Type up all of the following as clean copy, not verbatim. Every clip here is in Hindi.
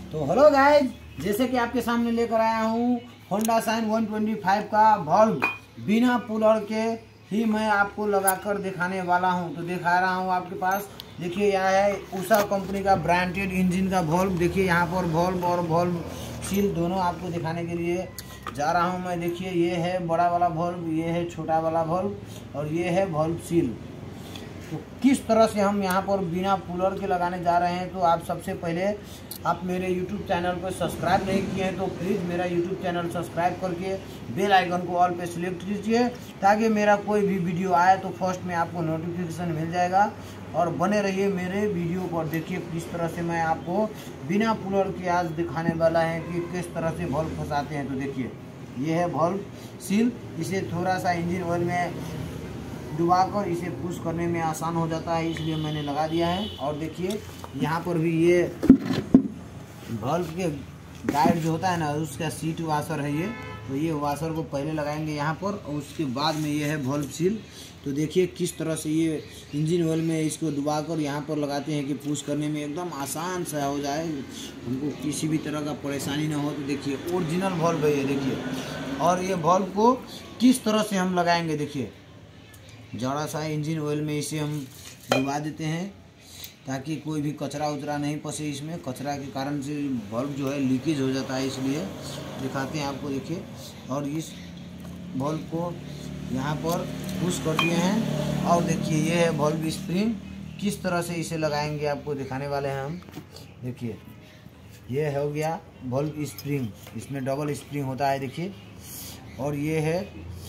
तो हेलो गाइज, जैसे कि आपके सामने लेकर आया हूँ होंडा शाइन 125 का बल्ब बिना पुलर के ही मैं आपको लगाकर दिखाने वाला हूँ। तो दिखा रहा हूँ आपके पास। देखिए यह है उषा कंपनी का ब्रांडेड इंजन का बल्ब। देखिए यहाँ पर बल्ब और बल्ब सील दोनों आपको दिखाने के लिए जा रहा हूँ मैं। देखिए ये है बड़ा वाला बल्ब, ये है छोटा वाला बल्ब और ये है बल्ब सील। तो किस तरह से हम यहाँ पर बिना कूलर के लगाने जा रहे हैं, तो आप सबसे पहले आप मेरे YouTube चैनल को सब्सक्राइब नहीं किए हैं तो प्लीज़ मेरा YouTube चैनल सब्सक्राइब करके बेल आइकन को ऑल पे सिलेक्ट कीजिए, ताकि मेरा कोई भी वीडियो आए तो फर्स्ट में आपको नोटिफिकेशन मिल जाएगा। और बने रहिए मेरे वीडियो पर। देखिए किस तरह से मैं आपको बिना कूलर के आज दिखाने वाला है कि किस तरह से बल्ब फंसाते हैं। तो देखिए ये है बल्ब सील। इसे थोड़ा सा इंजन ऑयल में डुबाकर इसे पुश करने में आसान हो जाता है, इसलिए मैंने लगा दिया है। और देखिए यहाँ पर भी ये बल्ब के गाइड जो होता है ना, उसका सीट वाशर है ये। तो ये वाशर को पहले लगाएंगे यहाँ पर और उसके बाद में ये है बल्ब सील। तो देखिए किस तरह से ये इंजन ऑयल में इसको डुबाकर यहाँ पर लगाते हैं कि पुश करने में एकदम आसान सा हो जाए, हमको किसी भी तरह का परेशानी ना हो। तो देखिए ओरिजिनल बल्ब है ये, देखिए। और ये बल्ब को किस तरह से हम लगाएंगे, देखिए जरा सा इंजन ऑयल में इसे हम डुबा देते हैं ताकि कोई भी कचरा उचरा नहीं फंसे इसमें। कचरा के कारण से बल्ब जो है लीकेज हो जाता है, इसलिए दिखाते हैं आपको। देखिए और इस बल्ब को यहाँ पर पुश कर दिए हैं। और देखिए ये है बल्ब स्प्रिंग। किस तरह से इसे लगाएंगे आपको दिखाने वाले हैं हम। देखिए ये हो गया बल्ब स्प्रिंग, इसमें डबल स्प्रिंग होता है, देखिए। और ये है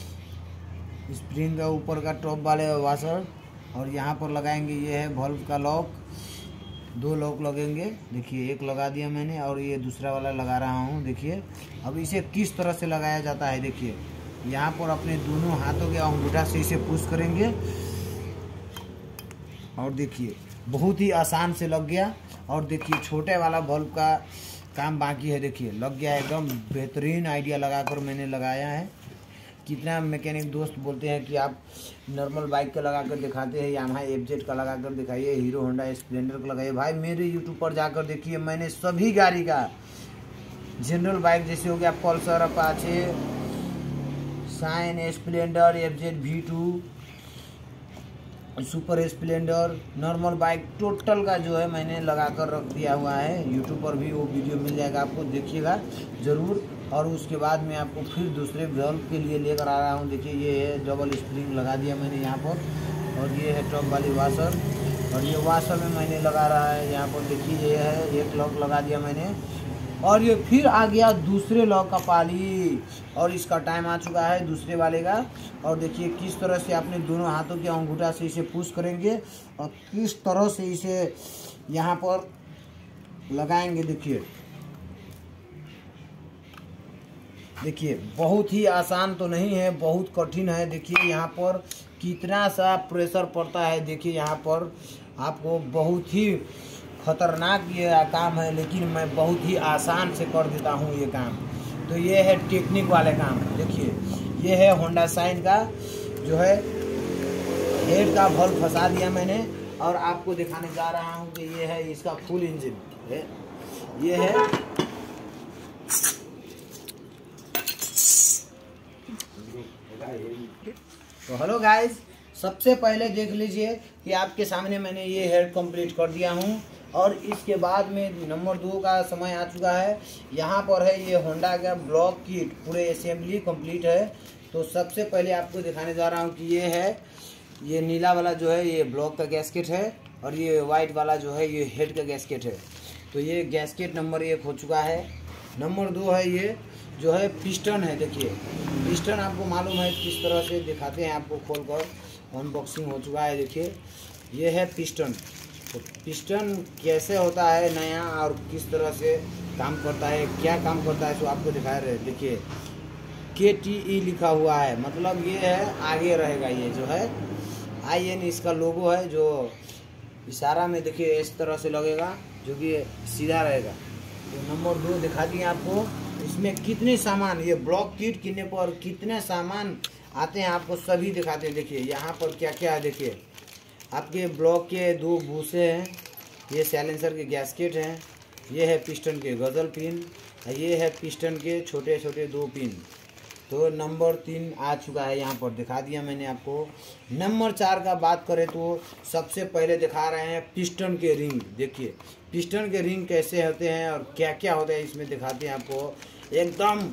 स्प्रिंग का ऊपर का टॉप वाले वाशर। और यहाँ पर लगाएंगे ये है बल्ब का लॉक। दो लॉक लगेंगे, देखिए एक लगा दिया मैंने और ये दूसरा वाला लगा रहा हूँ। देखिए अब इसे किस तरह से लगाया जाता है। देखिए यहाँ पर अपने दोनों हाथों के अंगूठा से इसे पुश करेंगे और देखिए बहुत ही आसान से लग गया। और देखिए छोटे वाला बल्ब का काम बाकी है, देखिए लग गया एकदम बेहतरीन आइडिया लगाकर मैंने लगाया है। कितना मैकेनिक दोस्त बोलते हैं कि आप नॉर्मल बाइक का लगा कर दिखाते हैं, यामाहा FZ का लगा कर दिखाइए, हीरो होंडा स्प्लेंडर का लगाइए। भाई मेरे यूट्यूब पर जाकर देखिए, मैंने सभी गाड़ी का जनरल बाइक जैसे हो गया Pulsar, Apache, Shine, Splendor, FZ V2, super Splendor, normal bike total का जो है मैंने लगा कर रख दिया हुआ है। यूट्यूब पर भी वो वीडियो मिल जाएगा आपको, देखिएगा ज़रूर। और उसके बाद मैं आपको फिर दूसरे बल्ब के लिए लेकर आ रहा हूँ। देखिए ये है डबल स्प्रिंग लगा दिया मैंने यहाँ पर। और ये है टॉप वाली वाशर। और ये वाशर में मैंने लगा रहा है यहाँ पर। देखिए ये है एक लॉक लगा दिया मैंने और ये फिर आ गया दूसरे लॉक का पाली। और इसका टाइम आ चुका है दूसरे वाले का। और देखिए किस तरह से अपने दोनों हाथों के अंगूठा से इसे पुश करेंगे और किस तरह से इसे यहाँ पर लगाएंगे। देखिए बहुत ही आसान तो नहीं है, बहुत कठिन है। देखिए यहाँ पर कितना सा प्रेशर पड़ता है। देखिए यहाँ पर आपको बहुत ही खतरनाक ये काम है, लेकिन मैं बहुत ही आसान से कर देता हूँ ये काम। तो ये है टेक्निक वाले काम। देखिए ये है होंडा शाइन का जो है हेड का बल्ब फंसा दिया मैंने और आपको दिखाने जा रहा हूँ कि ये है इसका फुल इंजन है। ये है तो हेलो गाइस, सबसे पहले देख लीजिए कि आपके सामने मैंने ये हेड कंप्लीट कर दिया हूँ। और इसके बाद में नंबर 2 का समय आ चुका है। यहाँ पर है ये होंडा का ब्लॉक किट, पूरे असेंबली कंप्लीट है। तो सबसे पहले आपको दिखाने जा रहा हूँ कि ये है, ये नीला वाला जो है ये ब्लॉक का गैस्केट है और ये वाइट वाला जो है ये हेड का गैस्केट है। तो ये गैस्केट नंबर 1 हो चुका है। नंबर 2 है ये जो है पिस्टन है। देखिए पिस्टन आपको मालूम है किस तरह से दिखाते हैं आपको, खोल कर अनबॉक्सिंग हो चुका है। देखिए ये है पिस्टन। तो पिस्टन कैसे होता है नया और किस तरह से काम करता है, क्या काम करता है, तो आपको दिखा रहे हैं। देखिए KTE लिखा हुआ है, मतलब ये है आगे रहेगा। ये जो है IN इसका लोगो है, जो इशारा में देखिए इस तरह से लगेगा जो कि सीधा रहेगा। तो नंबर 2 दिखा दिए आपको। इसमें कितने सामान, ये ब्लॉक किट कितने पर कितने सामान आते हैं आपको सभी दिखाते हैं। देखिए यहाँ पर क्या क्या है। देखिए आपके ब्लॉक के 2 बूसे हैं, ये साइलेंसर के गैस्केट हैं, ये है पिस्टन के गज़ल पिन, ये है पिस्टन के छोटे छोटे 2 पिन। तो नंबर 3 आ चुका है, यहाँ पर दिखा दिया मैंने आपको। नंबर 4 का बात करें तो सबसे पहले दिखा रहे हैं पिस्टन के रिंग। देखिए पिस्टन के रिंग कैसे होते हैं और क्या क्या होता है इसमें दिखाते हैं आपको एकदम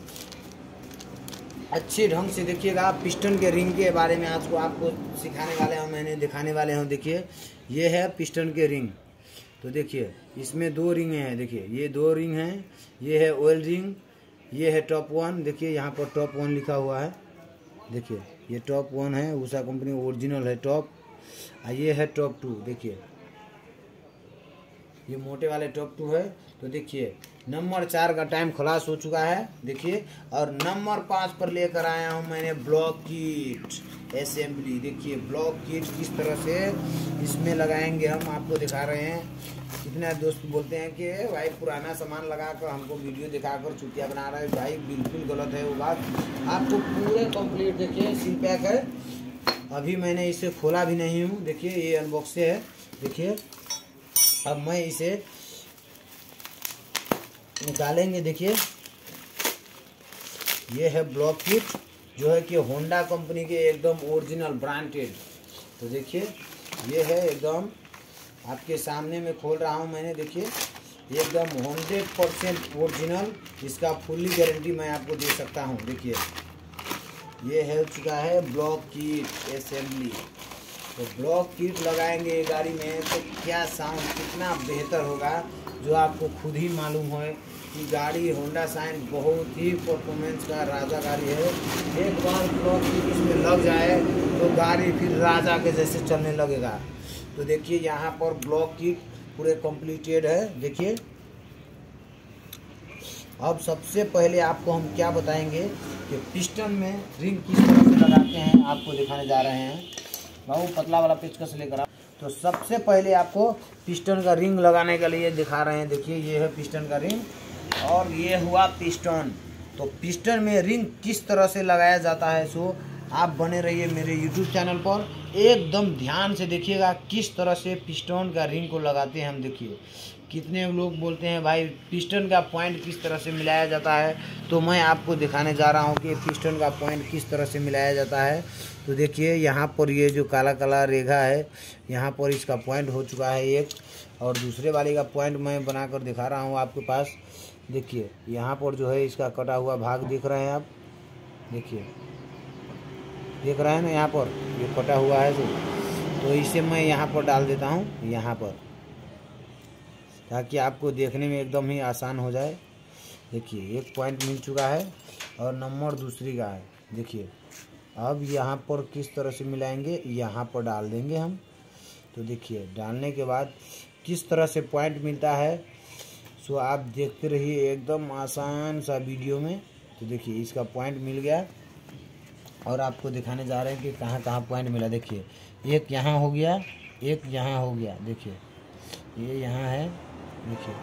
अच्छे ढंग से। देखिएगा पिस्टन के रिंग के बारे में आज को आपको सिखाने वाले हूँ, मैंने दिखाने वाले हूँ। देखिए ये है पिस्टन के रिंग। तो देखिए इसमें 2 रिंग हैं, देखिए ये 2 रिंग हैं। ये है ऑयल रिंग, ये है टॉप 1। देखिए यहाँ पर टॉप 1 लिखा हुआ है। देखिए ये टॉप 1 है, उषा कंपनी ओरिजिनल है टॉप। ये है टॉप 2, देखिए ये मोटे वाले टॉप 2 है। तो देखिए नंबर 4 का टाइम खलास हो चुका है। देखिए और नंबर 5 पर लेकर आया हूँ मैंने ब्लॉक किट असेंबली। देखिए ब्लॉक किट किस तरह से इसमें लगाएंगे हम आपको दिखा रहे हैं। कितने दोस्त बोलते हैं कि भाई पुराना सामान लगाकर हमको वीडियो दिखाकर चुतिया बना रहा है, भाई बिल्कुल गलत है वो बात। आपको पूरे कंप्लीट देखिए सील पैक है, अभी मैंने इसे खोला भी नहीं हूँ। देखिए ये अनबॉक्स है। देखिए अब मैं इसे निकालेंगे। देखिए ये है ब्लॉक किट जो है कि होंडा कंपनी के एकदम ओरिजिनल ब्रांडेड। तो देखिए ये है एकदम आपके सामने में खोल रहा हूँ मैंने। देखिए एकदम 100% ओरिजिनल, इसका फुल्ली गारंटी मैं आपको दे सकता हूँ। देखिए ये है चुका है ब्लॉक किट असेंबली। तो ब्लॉक किट लगाएंगे गाड़ी में तो क्या साउंड कितना बेहतर होगा जो आपको खुद ही मालूम है कि गाड़ी होंडा साइन बहुत ही परफॉर्मेंस का राजा गाड़ी है। एक बार ब्लॉक किट इसमें लग जाए तो गाड़ी फिर राजा के जैसे चलने लगेगा। तो देखिए यहाँ पर ब्लॉक किट पूरे कंप्लीटेड है। देखिए अब सबसे पहले आपको हम क्या बताएंगे कि पिस्टन में रिंग किस तरह से लगाते हैं आपको दिखाने जा रहे हैं। बाबू पतला वाला पेचकस लेकर आप। तो सबसे पहले आपको पिस्टन का रिंग लगाने के लिए दिखा रहे हैं। देखिए ये है पिस्टन का रिंग और ये हुआ पिस्टन। तो पिस्टन में रिंग किस तरह से लगाया जाता है सो आप बने रहिए मेरे YouTube चैनल पर, एकदम ध्यान से देखिएगा किस तरह से पिस्टन का रिंग को लगाते हैं हम। देखिए कितने लोग बोलते हैं भाई पिस्टन का पॉइंट किस तरह से मिलाया जाता है, तो मैं आपको दिखाने जा रहा हूं कि पिस्टन का पॉइंट किस तरह से मिलाया जाता है। तो देखिए यहाँ पर ये जो काला काला रेखा है यहाँ पर इसका पॉइंट हो चुका है एक, और दूसरे वाले का पॉइंट मैं बनाकर दिखा रहा हूँ आपके पास। देखिए यहाँ पर जो है इसका कटा हुआ भाग दिख रहे हैं आप, देखिए देख रहे हैं ना यहाँ पर ये कटा हुआ है। तो इसे मैं यहाँ पर डाल देता हूँ यहाँ पर, ताकि आपको देखने में एकदम ही आसान हो जाए। देखिए एक पॉइंट मिल चुका है और नंबर दूसरी का है। देखिए अब यहाँ पर किस तरह से मिलाएंगे, यहाँ पर डाल देंगे हम। तो देखिए डालने के बाद किस तरह से पॉइंट मिलता है सो आप देखते रहिए एकदम आसान सा वीडियो में। तो देखिए इसका पॉइंट मिल गया और आपको दिखाने जा रहे हैं कि कहाँ कहाँ पॉइंट मिला। देखिए एक यहाँ हो गया, एक यहाँ हो गया। देखिए ये यहाँ है, देखिए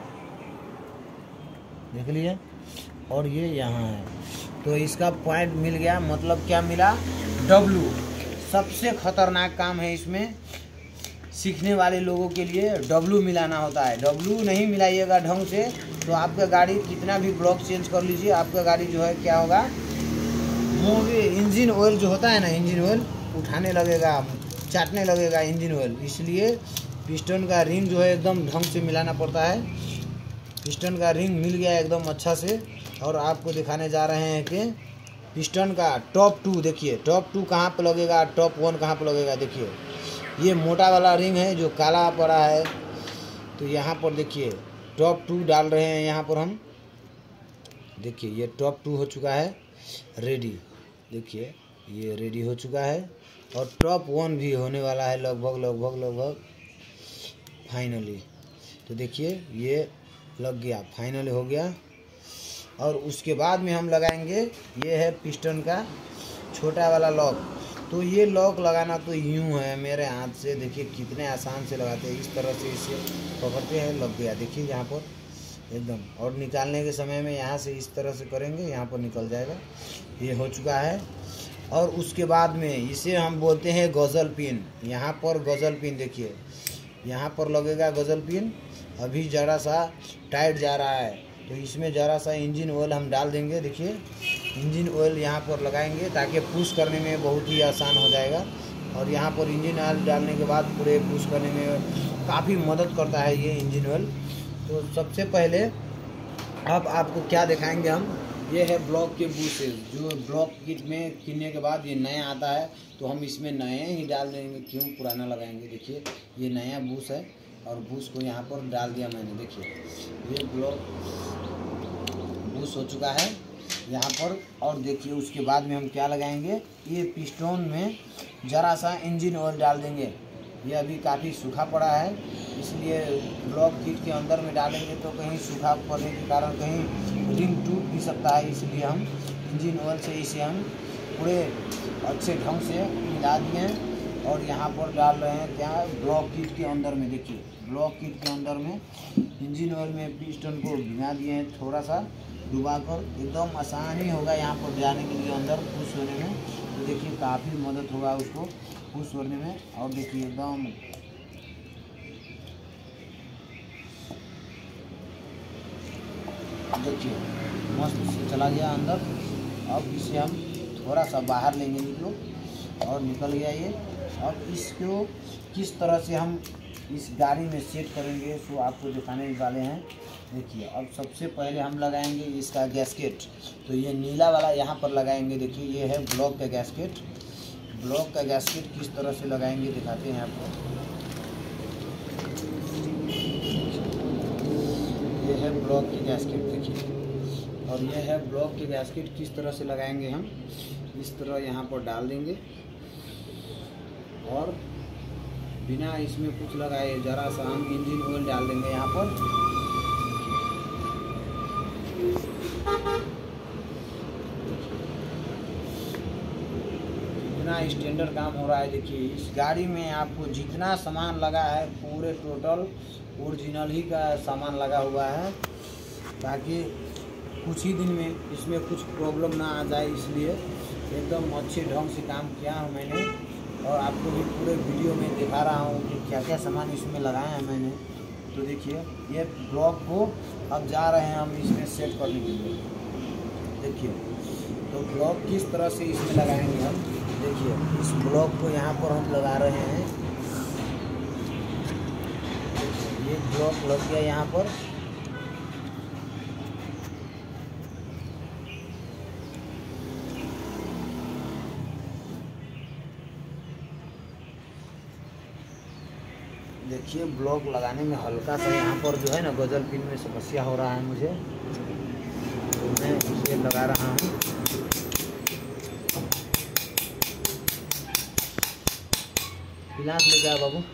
देख लिए, और ये यहाँ है। तो इसका पॉइंट मिल गया, मतलब क्या मिला, W। सबसे खतरनाक काम है इसमें सीखने वाले लोगों के लिए W मिलाना होता है। W नहीं मिलाइएगा ढंग से तो आपका गाड़ी कितना भी ब्लॉक चेंज कर लीजिए, आपका गाड़ी जो है क्या होगा, इंजन ऑयल जो होता है ना, इंजन ऑयल उठाने लगेगा, चाटने लगेगा इंजन ऑयल। इसलिए पिस्टन का रिंग जो है एकदम ढंग से मिलाना पड़ता है। पिस्टन का रिंग मिल गया एकदम अच्छा से, और आपको दिखाने जा रहे हैं कि पिस्टन का टॉप 2। देखिए टॉप 2 कहाँ पर लगेगा, टॉप 1 कहाँ पर लगेगा। देखिए ये मोटा वाला रिंग है जो काला पड़ा है, तो यहाँ पर देखिए टॉप 2 डाल रहे हैं यहाँ पर हम। देखिए ये टॉप 2 हो चुका है रेडी। देखिए ये रेडी हो चुका है और टॉप 1 भी होने वाला है लगभग फाइनली। तो देखिए ये लग गया, फाइनली हो गया। और उसके बाद में हम लगाएंगे, ये है पिस्टन का छोटा वाला लॉक। तो ये लॉक लगाना तो यूँ है मेरे हाथ से, देखिए कितने आसान से लगाते हैं। इस तरह से इसे पकड़ते हैं, लग गया। देखिए यहाँ पर एकदम, और निकालने के समय में यहाँ से इस तरह से करेंगे, यहाँ पर निकल जाएगा। ये हो चुका है। और उसके बाद में इसे हम बोलते हैं गज़ल पिन। यहाँ पर गज़ल पिन, देखिए यहाँ पर लगेगा गज़ल पिन, अभी ज़रा सा टाइट जा रहा है, तो इसमें ज़रा सा इंजन ऑयल हम डाल देंगे। देखिए इंजन ऑयल यहाँ पर लगाएंगे ताकि पुश करने में बहुत ही आसान हो जाएगा। और यहाँ पर इंजन ऑयल डालने के बाद पूरे पुश करने में काफ़ी मदद करता है ये इंजन ऑयल। तो सबसे पहले अब आपको क्या दिखाएंगे हम, ये है ब्लॉक के बूसेस, जो ब्लॉक किट में किनने के बाद ये नया आता है, तो हम इसमें नए ही डाल देंगे, क्यों पुराना लगाएंगे। देखिए ये नया बूस है और बूस को यहाँ पर डाल दिया मैंने। देखिए ये ब्लॉक बूस हो चुका है यहाँ पर। और देखिए उसके बाद में हम क्या लगाएंगे, ये पिस्टन में ज़रा सा इंजन ऑयल डाल देंगे। ये अभी काफ़ी सूखा पड़ा है, इसलिए ब्लॉक किट के अंदर में डालेंगे तो कहीं सूखा पड़ने के कारण कहीं रिंग टूट भी सकता है, इसलिए हम इंजन ऑयल से इसे हम पूरे अच्छे ढंग से मिला दिए और यहाँ पर डाल रहे हैं क्या, ब्लॉक किट के अंदर में। देखिए ब्लॉक किट के अंदर में इंजन ऑयल में पिस्टन को भिगा दिए हैं, थोड़ा सा डुबा कर। एकदम आसानी होगा यहाँ पर जाने के लिए अंदर पुश होने में। तो देखिए काफ़ी मदद होगा उसको पुश होने में। और देखिए एकदम देखिए मस्त से चला गया अंदर। अब इसे हम थोड़ा सा बाहर लेंगे, निकलो, और निकल गया ये। अब इसको किस तरह से हम इस गाड़ी में सेट करेंगे सो आपको दिखाने वाले हैं। देखिए अब सबसे पहले हम लगाएंगे इसका गैस्केट, तो ये नीला वाला यहाँ पर लगाएंगे। देखिए ये है ब्लॉक का गैस्केट। ब्लॉक का गैस्केट किस तरह से लगाएंगे दिखाते हैं आपको। ये है ब्लॉक की गैस्केट देखिए, और ये है ब्लॉक की गैस्केट किस तरह से लगाएंगे हम। इस तरह यहाँ पर डाल देंगे और बिना इसमें कुछ लगाए ज़रा सा हम इंजन ऑयल डाल देंगे यहाँ पर। इतना स्टैंडर्ड काम हो रहा है। देखिए इस गाड़ी में आपको जितना सामान लगा है पूरे टोटल ओरिजिनल ही का सामान लगा हुआ है, ताकि कुछ ही दिन में इसमें कुछ प्रॉब्लम ना आ जाए, इसलिए एकदम अच्छे ढंग से काम किया हूँ मैंने। और आपको भी पूरे वीडियो में दिखा रहा हूँ कि क्या क्या सामान इसमें लगाया है मैंने। तो देखिए ये ब्लॉक को अब जा रहे हैं हम इसमें सेट करने के लिए। देखिए तो ब्लॉक किस तरह से इसमें लगाएंगे हम। देखिए इस ब्लॉक को यहाँ पर हम लगा रहे हैं। ये ब्लॉक लग गया यहाँ पर। देखिए ब्लॉक लगाने में हल्का सा यहाँ पर जो है ना गजल पिन में समस्या हो रहा है मुझे, तो मैं इसे लगा रहा हूँ। गिलास ले जाओ बाबू।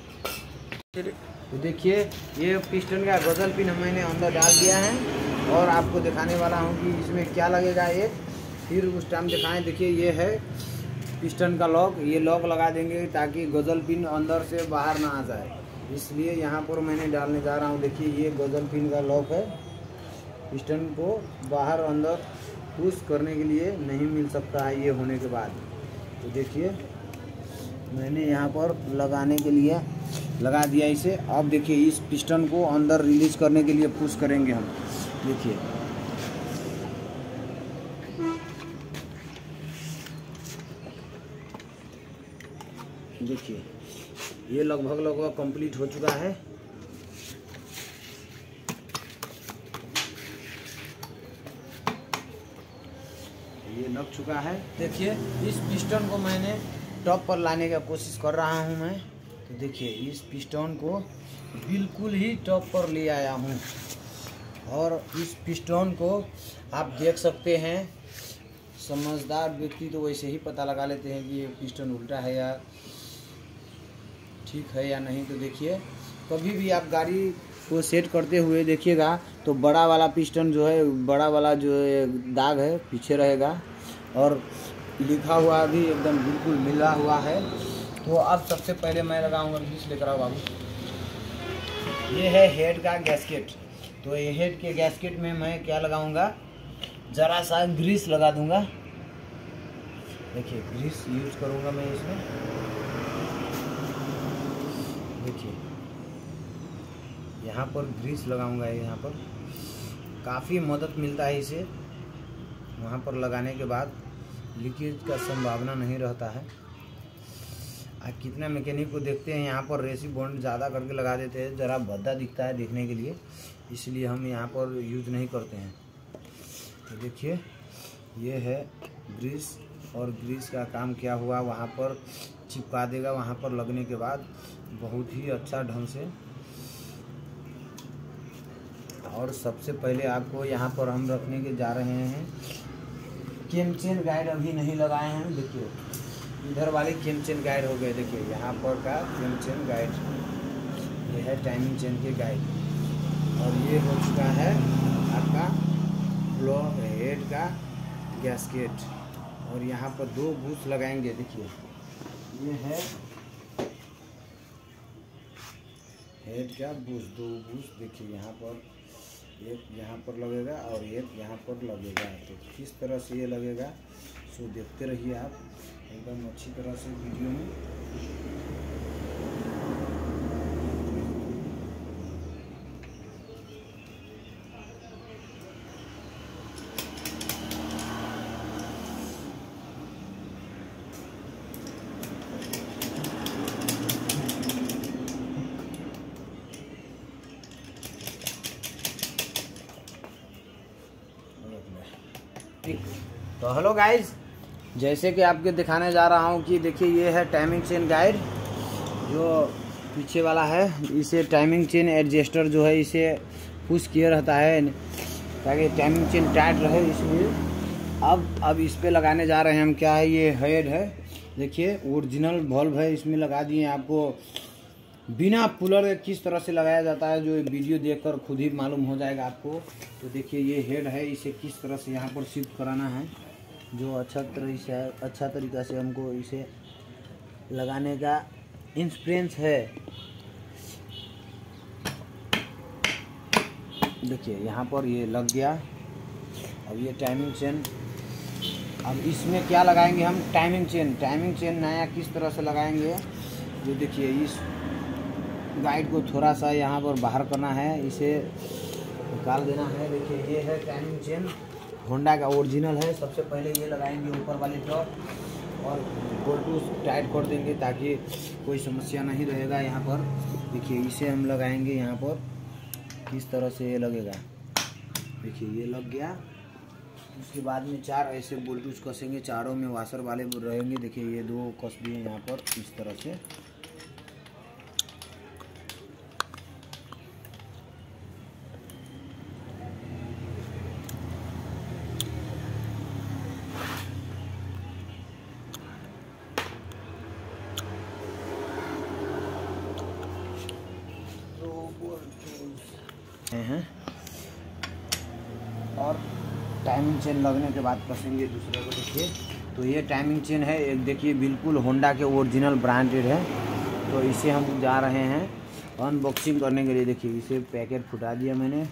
तो देखिए ये पिस्टन का गजल पिन मैंने अंदर डाल दिया है और आपको दिखाने वाला हूँ कि इसमें क्या लगेगा ये, फिर उस टाइम दिखाएं। देखिए ये है पिस्टन का लॉक, ये लॉक लगा देंगे ताकि गजल पिन अंदर से बाहर ना आ जाए, इसलिए यहाँ पर मैंने डालने जा रहा हूँ। देखिए ये गजल पिन का लॉक है, पिस्टन को बाहर अंदर पुश करने के लिए नहीं मिल सकता है ये होने के बाद। तो देखिए मैंने यहाँ पर लगाने के लिए लगा दिया इसे। अब देखिए इस पिस्टन को अंदर रिलीज करने के लिए पुश करेंगे हम। देखिए देखिए ये लगभग कंप्लीट हो चुका है। ये लग चुका है। देखिए इस पिस्टन को मैंने टॉप पर लाने का कोशिश कर रहा हूं मैं। तो देखिए इस पिस्टन को बिल्कुल ही टॉप पर ले आया हूं, और इस पिस्टन को आप देख सकते हैं। समझदार व्यक्ति तो वैसे ही पता लगा लेते हैं कि ये पिस्टन उल्टा है या ठीक है या नहीं। तो देखिए कभी भी आप गाड़ी को सेट करते हुए देखिएगा तो बड़ा वाला पिस्टन जो है, बड़ा वाला जो दाग है पीछे रहेगा, और लिखा हुआ भी एकदम बिल्कुल मिला हुआ है। तो अब सबसे पहले मैं लगाऊंगा, ग्रीस लेकर आओ बाबू। ये है हेड का गैस्केट। तो ये हेड के गैस्केट में मैं क्या लगाऊंगा, ज़रा सा ग्रीस लगा दूंगा। देखिए ग्रीस यूज करूंगा मैं इसमें। देखिए यहाँ पर ग्रीस लगाऊंगा। यहाँ पर काफ़ी मदद मिलता है इसे, वहाँ पर लगाने के बाद लीकेज का संभावना नहीं रहता है। आप कितना मैकेनिक को देखते हैं यहाँ पर रेसी बॉन्ड ज़्यादा करके लगा देते हैं, ज़रा भद्दा दिखता है देखने के लिए, इसलिए हम यहाँ पर यूज नहीं करते हैं। तो देखिए ये है ग्रीस, और ग्रीस का काम क्या हुआ, वहाँ पर चिपका देगा। वहाँ पर लगने के बाद बहुत ही अच्छा ढंग से। और सबसे पहले आपको यहाँ पर हम रखने के जा रहे हैं केम चेन गाइड, अभी नहीं लगाए हैं। देखिए इधर वाले केम चेन गाइड हो गए, देखिए यहाँ पर का केम चेन गाइड, ये है टाइमिंग चेन के गाइड। और ये हो चुका है आपका फ्लो हेड का गैस्केट। और यहाँ पर 2 बूश लगाएंगे। देखिए ये है हेड का बूश, 2 बूश। देखिए यहाँ पर एक यहाँ पर लगेगा और एक यहाँ पर लगेगा। तो किस तरह से ये लगेगा सो देखते रहिए आप एकदम अच्छी तरह से वीडियो में। तो हेलो गाइज, जैसे कि आपके दिखाने जा रहा हूँ कि देखिए ये है टाइमिंग चेन गाइड जो पीछे वाला है। इसे टाइमिंग चेन एडजस्टर जो है इसे पुश किया रहता है ताकि टाइमिंग चेन टाइट रहे, इसलिए अब इस पे लगाने जा रहे हैं हम। क्या है, ये हेड है, देखिए ओरिजिनल वॉल्व है, इसमें लगा दिए। आपको बिना पुलर के किस तरह से लगाया जाता है जो वीडियो देखकर खुद ही मालूम हो जाएगा आपको। तो देखिए ये हेड है, इसे किस तरह से यहाँ पर शिफ्ट कराना है, जो अच्छा तरीक़ा से हमको इसे लगाने का एक्सपीरियंस है। देखिए यहाँ पर ये लग गया। अब ये टाइमिंग चेन, अब इसमें क्या लगाएंगे हम, टाइमिंग चेन नया किस तरह से लगाएंगे। जो देखिए इस गाइड को थोड़ा सा यहाँ पर बाहर करना है, इसे निकाल देना है। देखिए ये है टाइमिंग चेन, होंडा का ओरिजिनल है। सबसे पहले ये लगाएंगे ऊपर वाले टॉप और बोल्ट टाइट कर देंगे ताकि कोई समस्या नहीं रहेगा यहाँ पर। देखिए इसे हम लगाएंगे यहाँ पर, किस तरह से ये लगेगा। देखिए ये लग गया। उसके बाद में 4 ऐसे बोल्टूस कसेंगे, चारों में वाशर वाले रहेंगे। देखिए ये 2 कस दिए यहाँ पर इस तरह से। हैं और टाइमिंग चेन लगने के बाद कसेंगे दूसरे को। देखिए तो ये टाइमिंग चेन है एक, देखिए बिल्कुल होंडा के ओरिजिनल ब्रांडेड है। तो इसे हम जा रहे हैं अनबॉक्सिंग करने के लिए। देखिए इसे पैकेट फुटा दिया मैंने।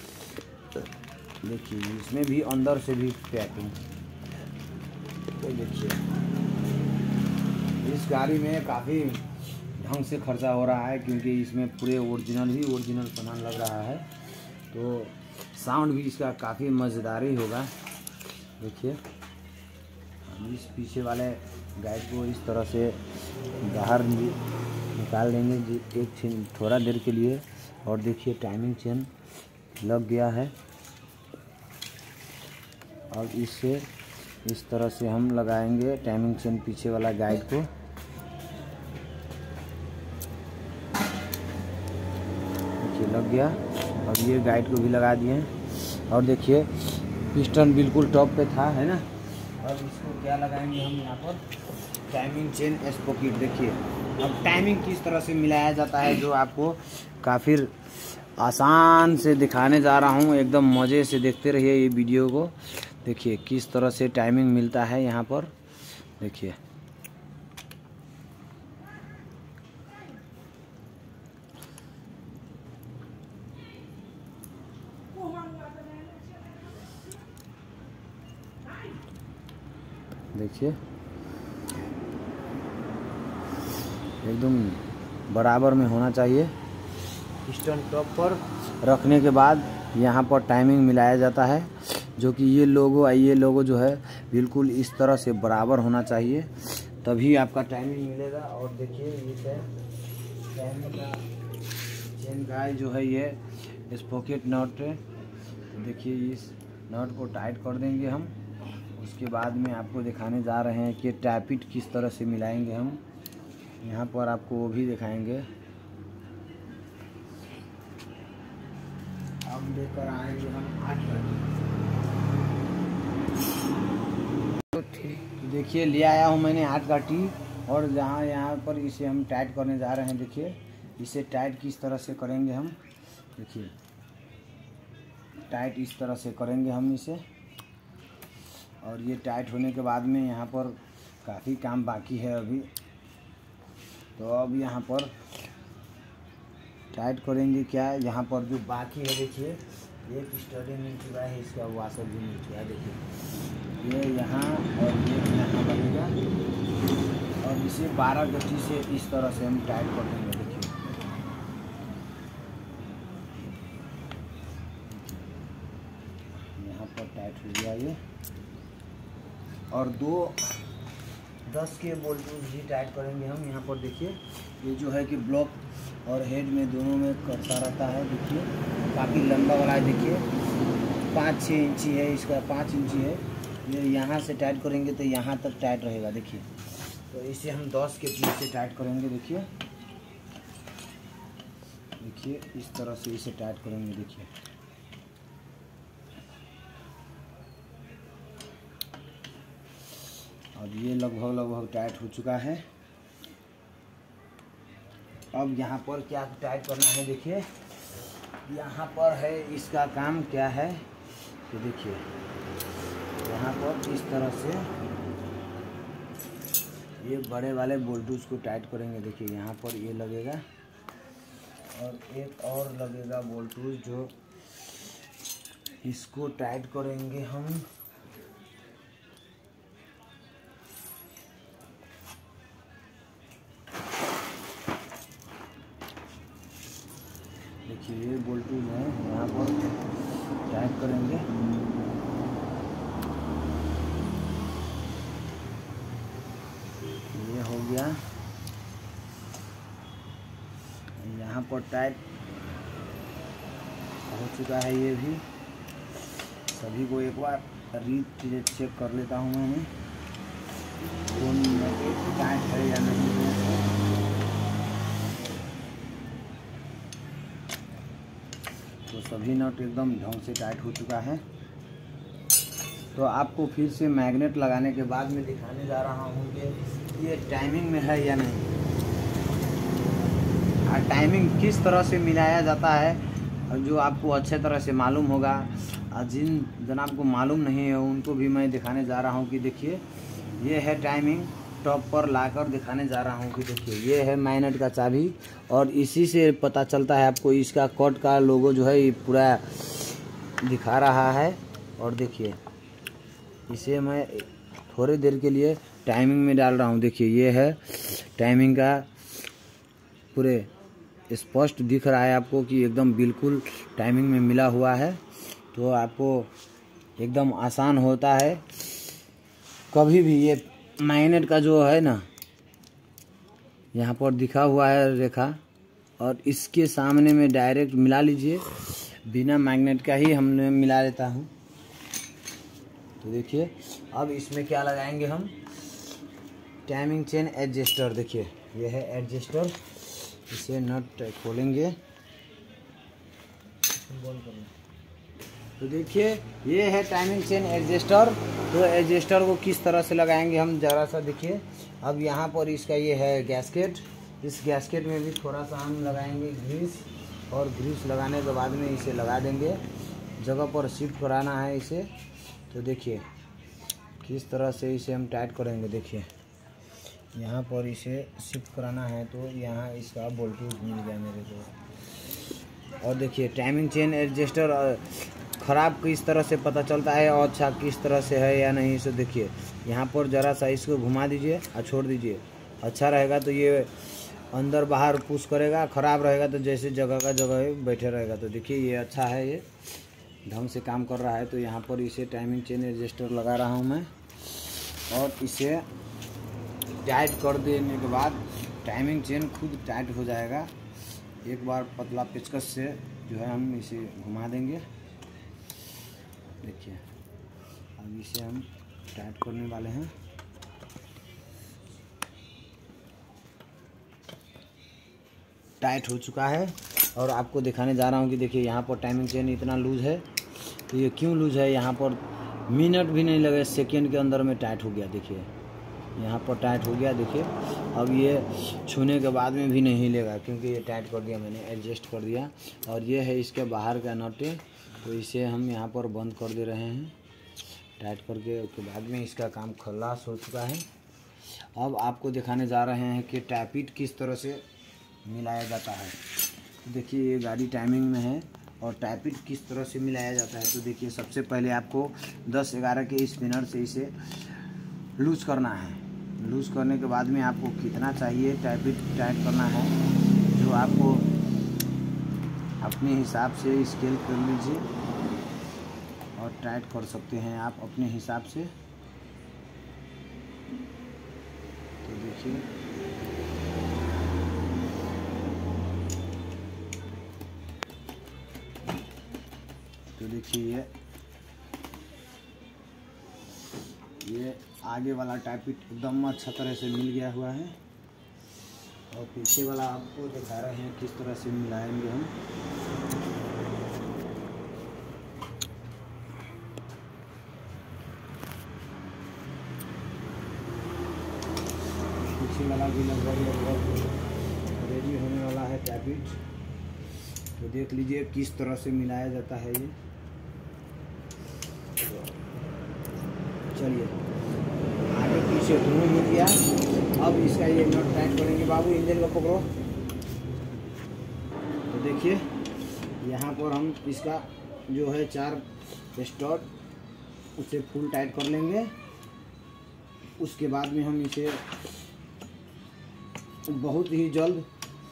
देखिए इसमें भी अंदर से भी पैकिंग। तो देखिए इस गाड़ी में काफ़ी ढंग से खर्चा हो रहा है क्योंकि इसमें पूरे ओरिजिनल सामान लग रहा है। तो साउंड भी इसका काफ़ी मज़ेदार ही होगा। देखिए हम इस पीछे वाले गाइड को इस तरह से बाहर निकाल देंगे एक थोड़ा देर के लिए। और देखिए टाइमिंग चेन लग गया है। और इससे इस तरह से हम लगाएंगे टाइमिंग चेन पीछे वाला गाइड को। लग गया। अब ये गाइड को भी लगा दिए। और देखिए पिस्टन बिल्कुल टॉप पे था, है ना। अब इसको क्या लगाएंगे हम यहाँ पर, टाइमिंग चेन स्पॉकेट। देखिए अब टाइमिंग किस तरह से मिलाया जाता है जो आपको काफ़ी आसान से दिखाने जा रहा हूँ। एकदम मज़े से देखते रहिए ये वीडियो को। देखिए किस तरह से टाइमिंग मिलता है यहाँ पर। देखिए देखिए एकदम बराबर में होना चाहिए। पिस्टन टॉप पर रखने के बाद यहाँ पर टाइमिंग मिलाया जाता है, जो कि ये लोगो जो है बिल्कुल इस तरह से बराबर होना चाहिए, तभी आपका टाइमिंग मिलेगा। और देखिए ये टाइमिंग का चेन का जो है ये स्पॉकेट नट है। तो देखिए इस नट को टाइट कर देंगे हम। उसके बाद में आपको दिखाने जा रहे हैं कि टैपिट किस तरह से मिलाएंगे हम। यहाँ पर आपको वो भी दिखाएंगे। अब लेकर आएंगे हम 8 गाड़ी। तो देखिए ले आया हूँ मैंने 8 गाड़ी, और यहाँ पर इसे हम टाइट करने जा रहे हैं। देखिए इसे टाइट किस तरह से करेंगे हम। देखिए टाइट इस तरह से करेंगे हम इसे, और ये टाइट होने के बाद में यहाँ पर काफ़ी काम बाकी है अभी। तो अब यहाँ पर टाइट करेंगे क्या, यहाँ पर जो बाकी है देखिए एक स्टडी मिल चुका है, इसका वाशर भी मिल चुका है। देखिए ये यहाँ और ये यहाँ लगेगा, और इसे 12 गति से इस तरह से हम टाइट कर देंगे। देखिए यहाँ पर टाइट हो गया ये, और 2 10 के बोल्ट भी टाइट करेंगे हम। यहाँ पर देखिए ये जो है कि ब्लॉक और हेड में दोनों में करता रहता है। देखिए काफ़ी लंबा वाला है। देखिए 5-6 इंची है, इसका 5 इंची है। ये यहाँ से टाइट करेंगे तो यहाँ तक टाइट रहेगा। देखिए तो इसे हम 10 के पीस से टाइट करेंगे। देखिए इस तरह से इसे टाइट करेंगे। देखिए अब ये लगभग टाइट हो चुका है। अब यहाँ पर क्या टाइट करना है, देखिए यहाँ पर है इसका काम क्या है। तो देखिए यहाँ पर इस तरह से ये बड़े वाले बोल्टूस को टाइट करेंगे। देखिए यहाँ पर ये लगेगा, और एक और लगेगा बोल्टूस, जो इसको टाइट करेंगे हम। देखिए ये बोल्टूस है, यहाँ पर टाइट करेंगे। ये हो गया, यहाँ पर टाइट हो चुका है। ये भी सभी को एक बार चेक कर लेता हूँ मैं, कौन टाइट है या नहीं है। तो सभी नट एकदम ढंग से टाइट हो चुका है। तो आपको फिर से मैग्नेट लगाने के बाद में दिखाने जा रहा हूँ कि ये टाइमिंग में है या नहीं, और टाइमिंग किस तरह से मिलाया जाता है, और जो आपको अच्छे तरह से मालूम होगा। और जिन जनाब को मालूम नहीं है उनको भी मैं दिखाने जा रहा हूँ कि देखिए ये है टाइमिंग। टॉप पर लाकर दिखाने जा रहा हूँ कि देखिए ये है मैग्नेट का चाबी, और इसी से पता चलता है आपको इसका कट का लोगो जो है ये पूरा दिखा रहा है। और देखिए इसे मैं थोड़ी देर के लिए टाइमिंग में डाल रहा हूँ। देखिए ये है टाइमिंग का, पूरे स्पष्ट दिख रहा है आपको कि एकदम बिल्कुल टाइमिंग में मिला हुआ है। तो आपको एकदम आसान होता है कभी भी। ये मैग्नेट का जो है ना, यहाँ पर दिखा हुआ है रेखा, और इसके सामने में डायरेक्ट मिला लीजिए। बिना मैग्नेट का ही हमने मिला लेता हूँ। तो देखिए अब इसमें क्या लगाएंगे हम, टाइमिंग चेन एडजस्टर। देखिए ये है एडजस्टर, इसे नट खोलेंगे। तो देखिए ये है टाइमिंग चेन एडजस्टर। तो एडजस्टर को किस तरह से लगाएंगे हम ज़रा सा देखिए। अब यहाँ पर इसका ये है गैस्केट, इस गैस्केट में भी थोड़ा सा हम लगाएंगे ग्रीस, और ग्रीस लगाने के बाद में इसे लगा देंगे। जगह पर शिफ्ट कराना है इसे। तो देखिए किस तरह से इसे हम टाइट करेंगे। देखिए यहाँ पर इसे शिफ्ट कराना है, तो यहाँ इसका बोल्टूज मिल गया मेरे को। और देखिए टाइमिंग चेन एडजस्टर ख़राब किस तरह से पता चलता है और अच्छा किस तरह से है या नहीं। इसे देखिए यहाँ पर ज़रा सा इसको घुमा दीजिए और छोड़ दीजिए, अच्छा रहेगा। तो ये अंदर बाहर पुश करेगा, ख़राब रहेगा तो जैसे जगह का जगह बैठे रहेगा। तो देखिए ये अच्छा है, ये ढंग से काम कर रहा है। तो यहाँ पर इसे टाइमिंग चेन एडजस्टर लगा रहा हूँ मैं, और इसे टाइट कर देने के बाद टाइमिंग चेन खुद टाइट हो जाएगा। एक बार पतला पेचकस से जो है हम इसे घुमा देंगे। देखिए अब इसे हम टाइट करने वाले हैं। टाइट हो चुका है और आपको दिखाने जा रहा हूँ कि देखिए यहाँ पर टाइमिंग चेन इतना लूज़ है। तो ये क्यों लूज़ है, यहाँ पर मिनट भी नहीं लगे, सेकेंड के अंदर में टाइट हो गया। देखिए यहाँ पर टाइट हो गया। देखिए अब ये छूने के बाद में भी नहीं हिलेगा, क्योंकि ये टाइट कर दिया मैंने, एडजस्ट कर दिया। और ये है इसके बाहर का नट, तो इसे हम यहाँ पर बंद कर दे रहे हैं टाइट करके। उसके बाद में इसका काम खलास हो चुका है। अब आपको दिखाने जा रहे हैं कि टैपिट किस तरह से मिलाया जाता है। तो देखिए ये गाड़ी टाइमिंग में है और टैपिट किस तरह से मिलाया जाता है। तो देखिए सबसे पहले आपको 10-11 के स्पिनर से इसे लूज़ करना है। लूज़ करने के बाद में आपको कितना चाहिए टैपिट टाइट करना है, जो आपको अपने हिसाब से स्केल कर लीजिए और टाइट कर सकते हैं आप अपने हिसाब से। तो देखिए ये आगे वाला टैपिट एकदम अच्छा तरह से मिल गया हुआ है, और पीछे वाला आपको दिखा रहे हैं किस तरह से मिलाएंगे हम। पीछे वाला भी लगभग रेडी होने वाला है टैपिट। तो देख लीजिए किस तरह से मिलाया जाता है ये। चलिए आगे पीछे दोनों मिल गया। अब इसका ये नट टाइट करेंगे। बाबू इंजन को पकड़ो। तो देखिए यहाँ पर हम इसका जो है 4 स्टड उसे फुल टाइट कर लेंगे। उसके बाद में हम इसे बहुत ही जल्द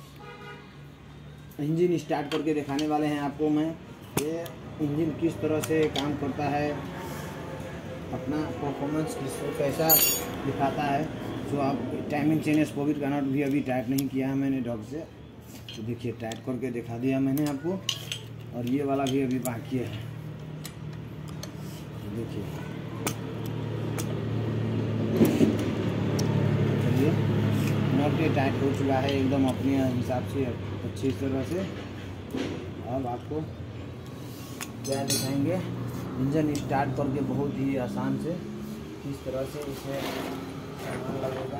इंजन स्टार्ट करके दिखाने वाले हैं आपको मैं, ये इंजन किस तरह से काम करता है, अपना परफॉर्मेंस कैसा दिखाता है। जो आप टाइमिंग चेन स्पोकेट का नट भी अभी टाइट नहीं किया है मैंने ढंग से। तो देखिए टाइट करके दिखा दिया मैंने आपको, और ये वाला भी अभी बाकी है। तो देखिए चलिए नट टाइट हो चुका है एकदम अपने हिसाब से अच्छी तरह से। अब आपको क्या दिखाएंगे, इंजन स्टार्ट करके बहुत ही आसान से किस तरह से इसे लगेगा।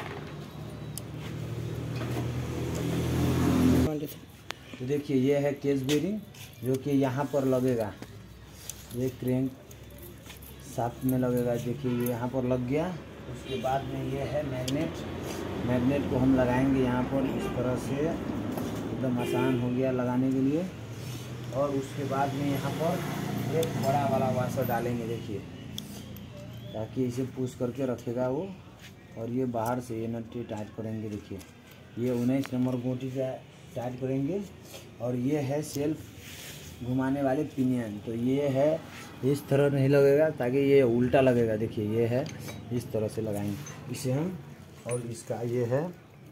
तो देखिए ये है केज बेरिंग, जो कि यहाँ पर लगेगा, ये क्रैंक शाफ्ट में लगेगा। देखिए ये यहाँ पर लग गया। उसके बाद में ये है मैग्नेट। मैग्नेट को हम लगाएंगे यहाँ पर इस तरह से, एकदम आसान हो गया लगाने के लिए। और उसके बाद में यहाँ पर एक बड़ा वाला वाशर डालेंगे, देखिए, ताकि इसे पुश करके रखेगा वो। और ये बाहर से ये नट टाइट करेंगे। देखिए ये 19 नंबर गोटी से टाइट करेंगे। और ये है सेल्फ घुमाने वाले पिनियन। तो ये है इस तरह नहीं लगेगा, ताकि ये उल्टा लगेगा। देखिए ये है इस तरह से लगाएंगे इसे हम। और इसका ये है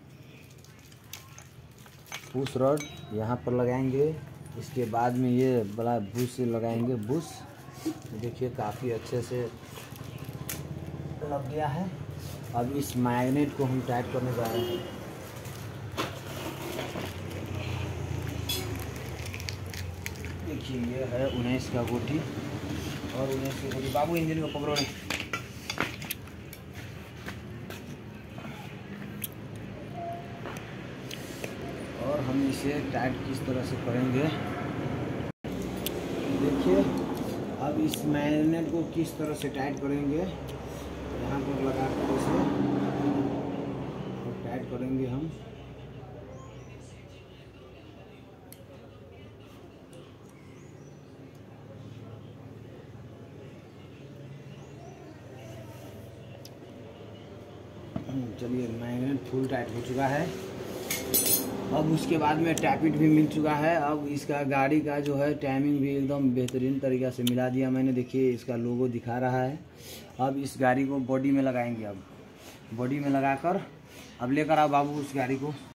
पुश रॉड, यहाँ पर लगाएंगे। इसके बाद में ये बड़ा बुश लगाएंगे, बुश। देखिए काफ़ी अच्छे से लग गया है। अब इस मैग्नेट को हम टाइट करने जा रहे हैं। देखिए ये है 19 का गोटी, और 19 की गोटी। बाबू इंजन को पकड़ो नहीं। और हम इसे टाइट किस तरह से करेंगे, देखिए। अब इस मैग्नेट को किस तरह से टाइट करेंगे, यहाँ पर लगा कर इसे टाइट करेंगे हम। चलिए मैग्नेट फुल टाइट हो चुका है। अब उसके बाद में टैपिट भी मिल चुका है। अब इसका गाड़ी का जो है टाइमिंग भी एकदम बेहतरीन तरीक़ा से मिला दिया मैंने। देखिए इसका लोगो दिखा रहा है। अब इस गाड़ी को बॉडी में लगाएंगे। अब बॉडी में लगाकर अब लेकर आओ बाबू उस गाड़ी को।